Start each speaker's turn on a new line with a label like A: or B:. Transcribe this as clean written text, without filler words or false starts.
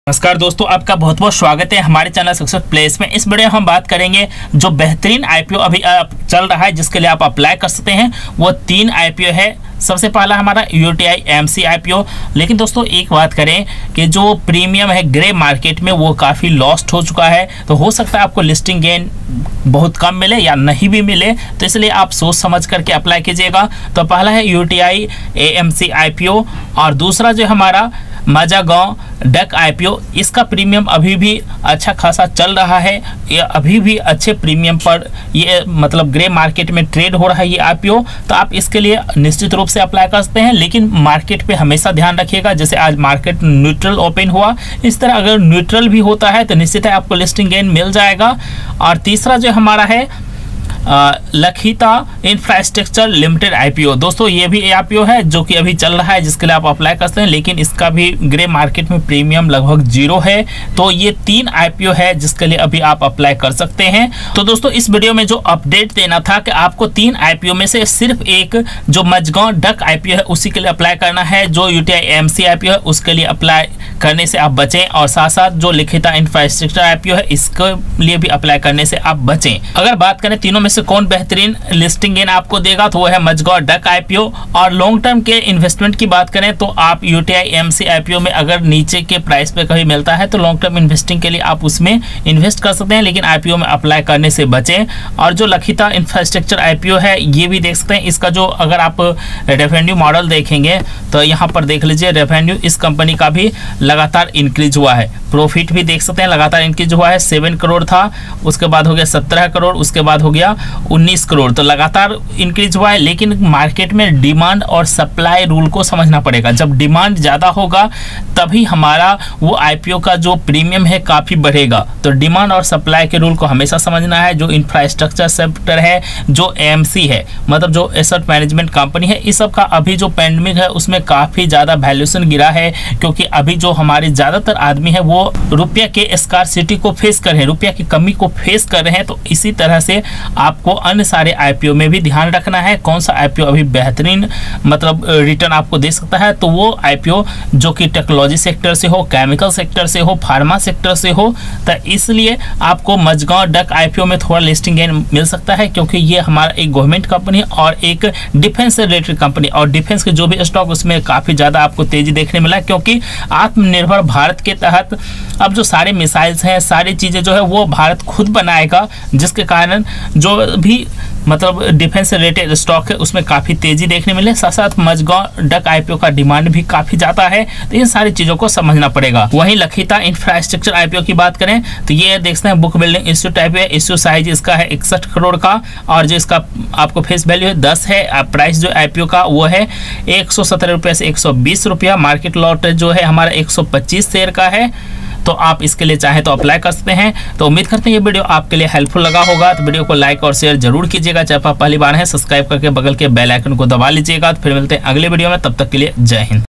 A: नमस्कार दोस्तों, आपका बहुत बहुत स्वागत है हमारे चैनल सक्सेस प्लेस में। इस वीडियो में हम बात करेंगे जो बेहतरीन आईपीओ अभी चल रहा है जिसके लिए आप अप्लाई कर सकते हैं। वो 3 आईपीओ है। सबसे पहला हमारा यूटीआई एमसी आईपीओ। लेकिन दोस्तों एक बात करें कि जो प्रीमियम है ग्रे मार्केट में वो काफ़ी लॉस्ट हो चुका है, तो हो सकता है आपको लिस्टिंग गेन बहुत कम मिले या नहीं भी मिले, तो इसलिए आप सोच समझ करके अप्लाई कीजिएगा। तो पहला है यूटीआई एएमसी आईपीओ और दूसरा जो हमारा माजागांव डक आईपीओ। इसका प्रीमियम अभी भी अच्छा खासा चल रहा है, ये अभी भी अच्छे प्रीमियम पर ये मतलब ग्रे मार्केट में ट्रेड हो रहा है ये आईपीओ। तो आप इसके लिए निश्चित रूप से अप्लाई कर सकते हैं, लेकिन मार्केट पे हमेशा ध्यान रखिएगा। जैसे आज मार्केट न्यूट्रल ओपन हुआ, इस तरह अगर न्यूट्रल भी होता है तो निश्चित है आपको लिस्टिंग गेन मिल जाएगा। और तीसरा जो हमारा है लखीता इंफ्रास्ट्रक्चर लिमिटेड आईपीओ। दोस्तों ये भी आईपीओ है जो कि अभी चल रहा है जिसके लिए आप अप्लाई कर सकते हैं, लेकिन इसका भी ग्रे मार्केट में प्रीमियम लगभग 0 है। तो ये 3 आईपीओ है जिसके लिए अभी आप अप्लाई कर सकते हैं। तो दोस्तों इस वीडियो में जो अपडेट देना था कि आपको 3 आईपीओ में से सिर्फ एक जो माजागांव डक आईपीओ है उसी के लिए अप्लाई करना है। जो यूटीआई एमसी आईपीओ है उसके लिए अप्लाई करने से आप बचें, और साथ साथ जो लिखिता इंफ्रास्ट्रक्चर आईपीओ है इसके लिए भी अप्लाई करने से आप बचें। अगर बात करें तीनों में से कौन बेहतरीन लिस्टिंग गेन आपको देगा, तो वो है माजागांव डक आईपीओ। और लॉन्ग टर्म के इन्वेस्टमेंट की बात करें तो आप यूटीआई एमसी आईपीओ में अगर नीचे के प्राइस पे कभी मिलता है तो लॉन्ग टर्म इन्वेस्टिंग के लिए आप उसमें इन्वेस्ट कर सकते हैं, लेकिन आईपीओ में अप्लाई करने से बचें। और जो लखीता इंफ्रास्ट्रक्चर आईपीओ है ये भी देख सकते हैं। इसका जो अगर आप रेवेन्यू मॉडल देखेंगे तो यहाँ पर देख लीजिए, रेवेन्यू इस कंपनी का भी लगातार इंक्रीज हुआ है। प्रॉफिट भी देख सकते हैं लगातार इंक्रीज हुआ है। 7 करोड़ था, उसके बाद हो गया 17 करोड़, उसके बाद हो गया 19 करोड़। तो लगातार इंक्रीज हुआ है, लेकिन मार्केट में डिमांड और सप्लाई रूल को समझना पड़ेगा। जब डिमांड ज़्यादा होगा तभी हमारा वो आईपीओ का जो प्रीमियम है काफ़ी बढ़ेगा। तो डिमांड और सप्लाई के रूल को हमेशा समझना है। जो इंफ्रास्ट्रक्चर सेक्टर है, जो एएमसी है मतलब जो एसेट मैनेजमेंट कंपनी है, इस सब का अभी जो पैंडेमिक है उसमें काफ़ी ज़्यादा वैल्यूएशन गिरा है, क्योंकि अभी जो हमारे ज़्यादातर आदमी है वो रुपया के स्कार्सिटी को फेस कर रहे हैं, रुपया की कमी को फेस कर रहे हैं। तो इसी तरह से आपको अन्य सारे आईपीओ में भी ध्यान रखना है कौन सा आईपीओ अभी बेहतरीन मतलब रिटर्न आपको दे सकता है। तो वो आईपीओ जो कि टेक्नोलॉजी सेक्टर से हो, केमिकल सेक्टर से हो, फार्मा सेक्टर से हो, तो इसलिए आपको माजागांव डक आईपीओ में थोड़ा लिस्टिंग गेन मिल सकता है, क्योंकि ये हमारा एक गवर्नमेंट कंपनी है और एक डिफेंस से रिलेटेड कंपनी, और डिफेंस के जो भी स्टॉक उसमें काफ़ी ज़्यादा आपको तेजी देखने मिला है, क्योंकि आत्मनिर्भर भारत के तहत अब जो सारे मिसाइल्स हैं, सारी चीज़ें जो है वो भारत खुद बनाएगा, जिसके कारण जो भी मतलब डिफेंस से रिलेटेड स्टॉक है उसमें काफ़ी तेजी देखने मिले। साथ साथ माजागांव डक आईपीओ का डिमांड भी काफ़ी ज़्यादा है, तो इन सारी चीज़ों को समझना पड़ेगा। वहीं लखीता इंफ्रास्ट्रक्चर आईपीओ की बात करें तो ये देखते हैं बुक बिल्डिंग इश्यू टाइप है। इश्यू साइज इसका है 61 करोड़ का, और जो इसका आपको फेस वैल्यू है 10 है। प्राइस जो आईपीओ का वो है 117 रुपये से 120 रुपया। मार्केट लॉट जो है हमारा 125 शेयर का है। तो आप इसके लिए चाहे तो अप्लाई कर सकते हैं। तो उम्मीद करते हैं ये वीडियो आपके लिए हेल्पफुल लगा होगा। तो वीडियो को लाइक और शेयर जरूर कीजिएगा। चाहे आप पहली बार हैं सब्सक्राइब करके बगल के बेल आइकन को दबा लीजिएगा। तो फिर मिलते हैं अगले वीडियो में, तब तक के लिए जय हिंद।